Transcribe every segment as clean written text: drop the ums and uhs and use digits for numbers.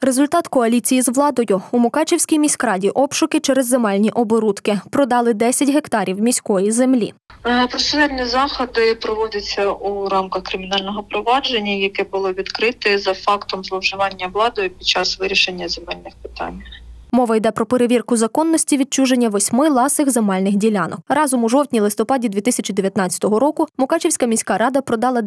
Результат коаліції з владою. У Мукачівській міськраді обшуки через земельні оборудки. Продали 10 гектарів міської землі. Процесуальні заходи проводяться у рамках кримінального провадження, яке було відкрите за фактом зловживання владою під час вирішення земельних питань. Мова йде про перевірку законності відчуження 8 ласих земельних ділянок. Разом у жовтні-листопаді 2019 року Мукачівська міська рада продала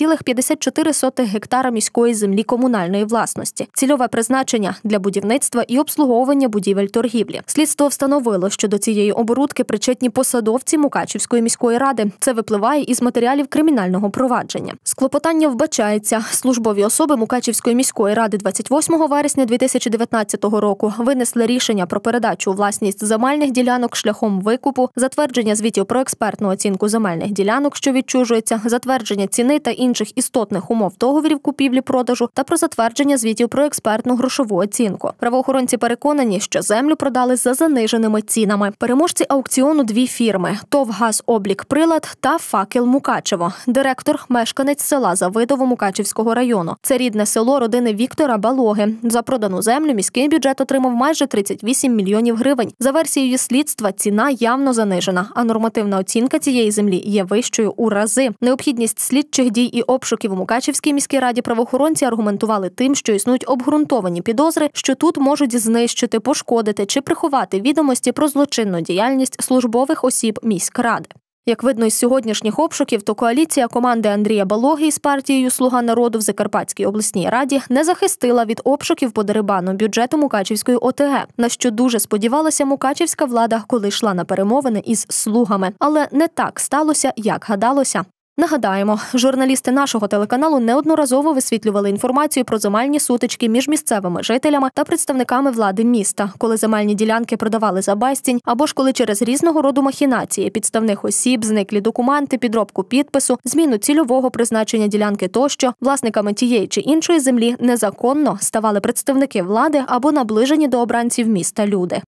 10,54 гектара міської землі комунальної власності. Цільове призначення – для будівництва і обслуговування будівель торгівлі. Слідство встановило, що до цієї оборудки причетні посадовці Мукачівської міської ради. Це випливає із матеріалів кримінального провадження. З клопотання вбачається. Службові особи Мукачівської міської ради 28 вересня 2019 року винесли рішення про передачу у власність земельних ділянок шляхом викупу, затвердження звітів про експертну оцінку земельних ділянок, що відчужуються, затвердження ціни та інших істотних умов договорів купівлі-продажу та про затвердження звітів про експертну грошову оцінку. Правоохоронці переконані, що землю продали за заниженими цінами. Переможці аукціону – 2 фірми – ТОВ «Газоблікприлад» та «Факел Мукачево». Директор – мешканець села Завидово Мукачівського району. Це рідне село родини Віктора Балоги. За продану землю міський бюджет отримав майже 38 мільйонів гривень. За версією слідства, ціна явно занижена, а нормативна оцінка цієї землі є вищою у рази. Необхідність слідчих дій і обшуків у Мукачівській міській раді правоохоронці аргументували тим, що існують обґрунтовані підозри, що тут можуть знищити, пошкодити чи приховати відомості про злочинну діяльність службових осіб міськради. Як видно із сьогоднішніх обшуків, то коаліція команди Андрія Балоги із партією «Слуга народу» в Закарпатській обласній раді не захистила від обшуків по дерибану бюджету Мукачівської ОТГ, на що дуже сподівалася мукачівська влада, коли йшла на перемовини із «Слугами». Але не так сталося, як гадалося. Нагадаємо, журналісти нашого телеканалу неодноразово висвітлювали інформацію про земельні сутички між місцевими жителями та представниками влади міста, коли земельні ділянки продавали за безцінь, або ж коли через різного роду махінації, підставних осіб, зниклі документи, підробку підпису, зміну цільового призначення ділянки тощо, власниками тієї чи іншої землі незаконно ставали представники влади або наближені до обранців міста люди.